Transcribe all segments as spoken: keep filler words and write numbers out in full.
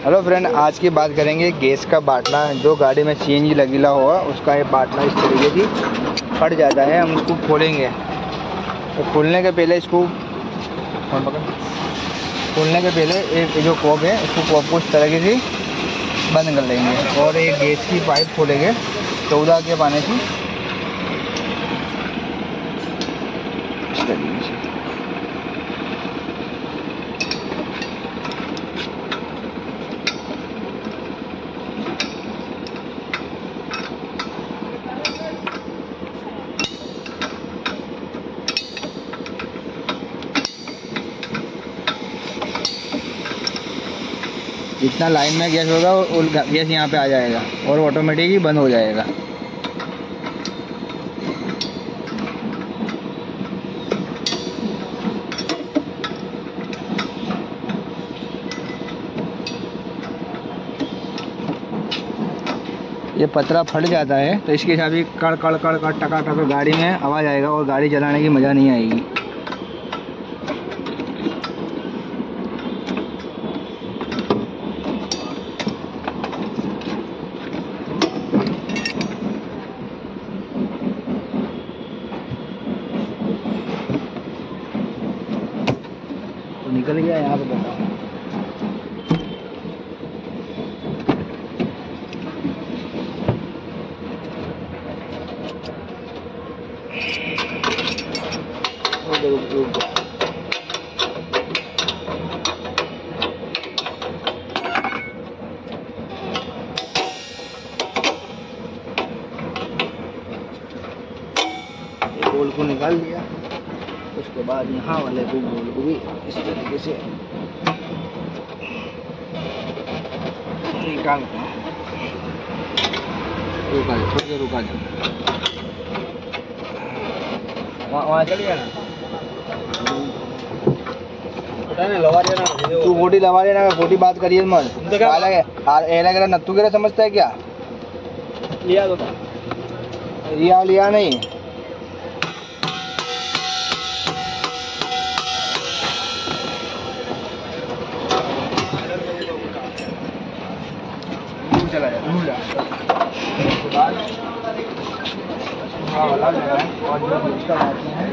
Hello friend, आज की बात करेंगे गैस का बाटला। जो गाड़ी में सीएनजी लगीला हुआ उसका ये बाटला इस तरीके की फट जाता है। हम उसको खोलेंगे तो खोलने के पहले इसको खोलने के पहले एक जो कॉप है इसको कॉप को इस तरीके से बंद कर लेंगे और एक गैस की पाइप खोलेंगे चौदह के पानी की इस तरीके से। जितना लाइन में गैस होगा वो गैस यहाँ पे आ जाएगा और ऑटोमेटिक ही बंद हो जाएगा। ये पतरा फट जाता है तो इसके हिसाब से कड़ कड़ कड़ कड़ टका टका गाड़ी में आवाज़ आएगा और गाड़ी चलाने की मज़ा नहीं आएगी। तो निकल गया यहाँ पे बताओ। रुक रुक बोल को निकाल लिया। उसके बाद यहाँ वाले को बोल को भी इस तरीके से निकाल रुका दे, थोड़ी देर रुका दे। वहाँ वहाँ चलिए ना, तू फोटी लगा लेना। फोटी बात करिए मत। अलग नत्थू के समझता है क्या? लिया तो लिया लिया नहीं। चला जाए बाद और जो दूसरा बात है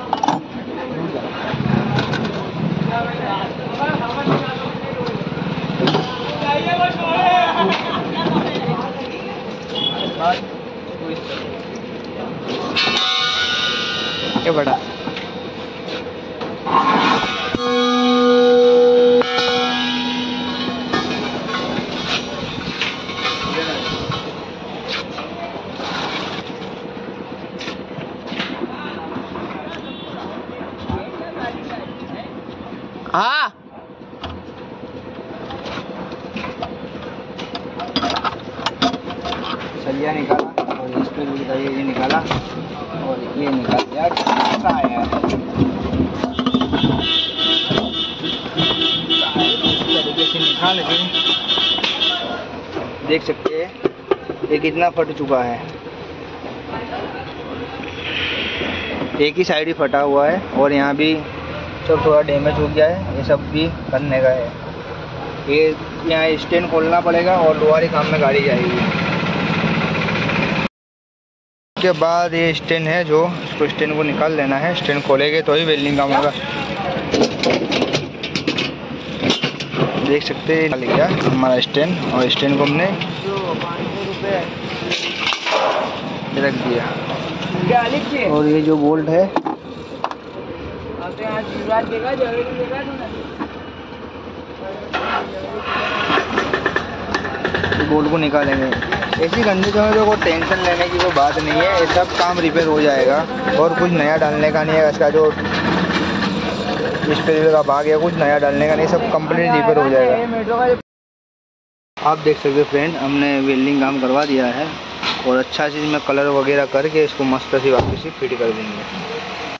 ये बड़ा हाँ सरिया निकाला और इस पे भी ये निकाला और ये निकाल दिया। कहाँ है यार? इस तरीके से निकाल लेकिन देख सकते हैं ये कितना फट चुका है। एक ही साइड ही फटा हुआ है और यहाँ भी सब थोड़ा डैमेज हो गया है। ये सब भी करने का है। ये यहाँ स्टैंड खोलना पड़ेगा और लोहारी काम में गाड़ी जाएगी। उसके बाद ये स्टैंड है जो इसको स्टैंड को निकाल लेना है। स्टैंड खोलेंगे तो ही वेल्डिंग काम होगा। देख सकते हैं निकल गया हमारा स्टैंड और स्टैंड को हमने रख दिया। और ये जो बोल्ट है बोल्ट को निकालेंगे। ऐसी कंडीशन में तो कोई टेंशन लेने की कोई बात नहीं है। ये सब काम रिपेयर हो जाएगा और कुछ नया डालने का नहीं है। इसका जो डिस्प्ले का भाग है कुछ नया डालने का नहीं, सब कंप्लीट रिपेयर हो जाएगा। आप देख सकते हो फ्रेंड, हमने वेल्डिंग काम करवा दिया है और अच्छा से इसमें कलर वगैरह करके इसको मस्त से वापस से फिट कर देंगे।